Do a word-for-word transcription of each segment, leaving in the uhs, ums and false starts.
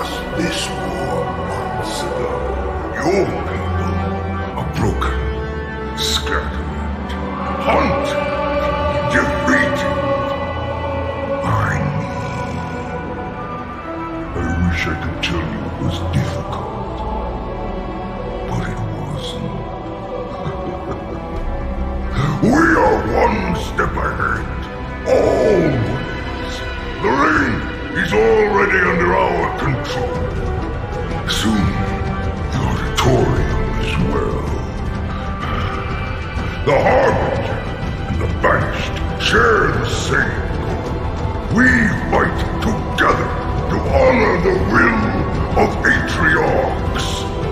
lost this war months ago. Your people are broken, scattered, hunted, defeated by me. I wish I could tell you it was difficult, but it wasn't. We are one step ahead, always. The ring is already under our control. Soon, the auditorium as well. The Harbinger and the Banished share the same goal. We fight together to honor the will of Atriarchs.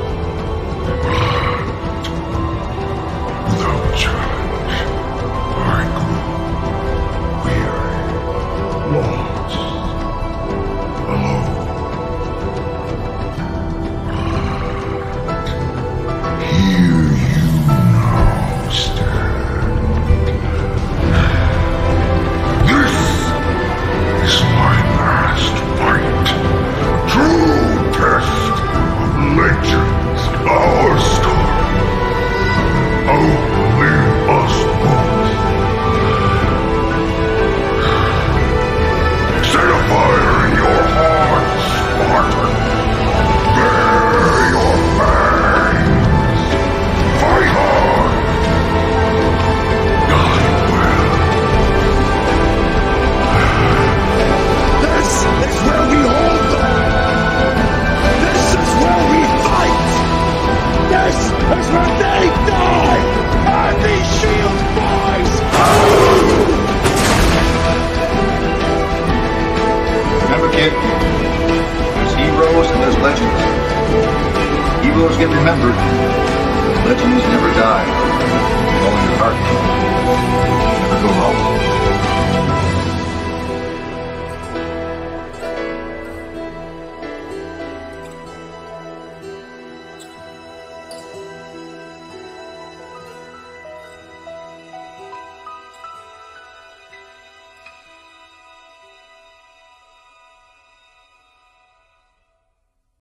Without challenge, I grew weary, lost, alone. But here you now stand. This is my last fight. True test of legends, our story. Outlive us both. Set a fire in your heart, Spartan. Bear your fangs. Fight hard. Die well. This is where we hold them! This is where we fight! This is where they die! And these shield boys! Remember, kid, there's heroes and there's legends. Heroes get remembered, legends never die.